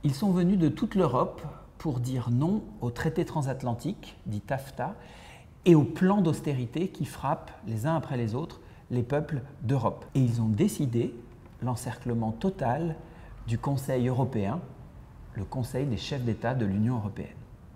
Ils sont venus de toute l'Europe pour dire non au traité transatlantique, dit TAFTA, et au plan d'austérité qui frappe les uns après les autres les peuples d'Europe. Et ils ont décidé l'encerclement total du Conseil européen, le Conseil des chefs d'État de l'Union européenne.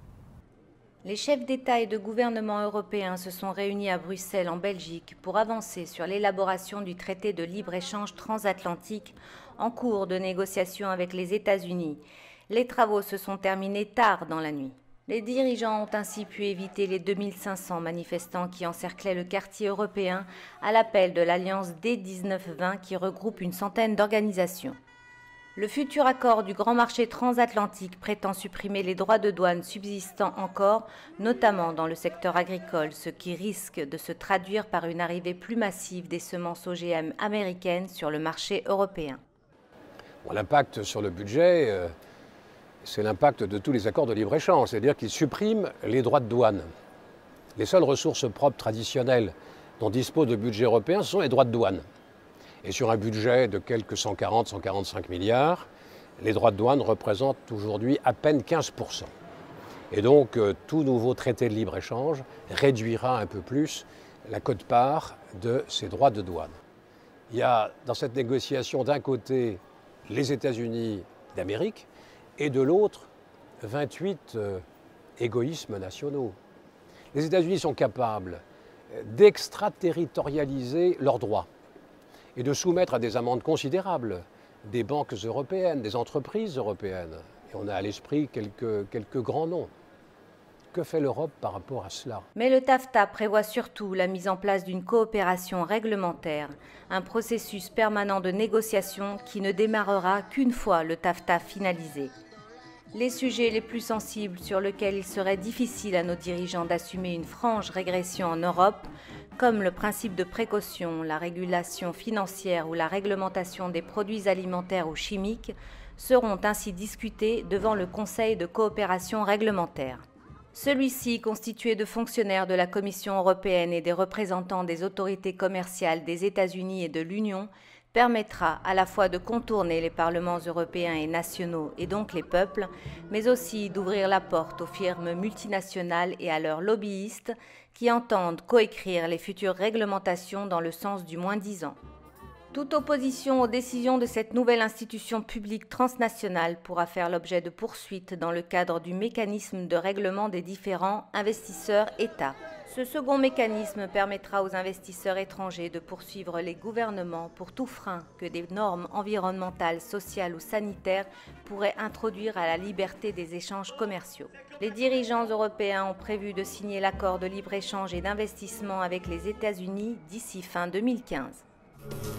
Les chefs d'État et de gouvernement européens se sont réunis à Bruxelles, en Belgique, pour avancer sur l'élaboration du traité de libre-échange transatlantique en cours de négociation avec les États-Unis. Les travaux se sont terminés tard dans la nuit. Les dirigeants ont ainsi pu éviter les 2500 manifestants qui encerclaient le quartier européen à l'appel de l'Alliance D19-20 qui regroupe une centaine d'organisations. Le futur accord du grand marché transatlantique prétend supprimer les droits de douane subsistant encore, notamment dans le secteur agricole, ce qui risque de se traduire par une arrivée plus massive des semences OGM américaines sur le marché européen. Bon, l'impact sur le budget, c'est l'impact de tous les accords de libre-échange, c'est-à-dire qu'ils suppriment les droits de douane. Les seules ressources propres traditionnelles dont dispose le budget européen, ce sont les droits de douane. Et sur un budget de quelques 140-145 milliards, les droits de douane représentent aujourd'hui à peine 15%. Et donc, tout nouveau traité de libre-échange réduira un peu plus la quote-part de ces droits de douane. Il y a dans cette négociation d'un côté les États-Unis d'Amérique et de l'autre 28 égoïsmes nationaux. Les États-Unis sont capables d'extraterritorialiser leurs droits et de soumettre à des amendes considérables des banques européennes, des entreprises européennes. Et on a à l'esprit quelques grands noms. Que fait l'Europe par rapport à cela? Mais le TAFTA prévoit surtout la mise en place d'une coopération réglementaire, un processus permanent de négociation qui ne démarrera qu'une fois le TAFTA finalisé. Les sujets les plus sensibles sur lesquels il serait difficile à nos dirigeants d'assumer une franche régression en Europe, comme le principe de précaution, la régulation financière ou la réglementation des produits alimentaires ou chimiques, seront ainsi discutés devant le Conseil de coopération réglementaire. Celui-ci, constitué de fonctionnaires de la Commission européenne et des représentants des autorités commerciales des États-Unis et de l'Union, permettra à la fois de contourner les parlements européens et nationaux et donc les peuples, mais aussi d'ouvrir la porte aux firmes multinationales et à leurs lobbyistes qui entendent coécrire les futures réglementations dans le sens du moins-disant. Toute opposition aux décisions de cette nouvelle institution publique transnationale pourra faire l'objet de poursuites dans le cadre du mécanisme de règlement des différents investisseurs-États. Ce second mécanisme permettra aux investisseurs étrangers de poursuivre les gouvernements pour tout frein que des normes environnementales, sociales ou sanitaires pourraient introduire à la liberté des échanges commerciaux. Les dirigeants européens ont prévu de signer l'accord de libre-échange et d'investissement avec les États-Unis d'ici fin 2015.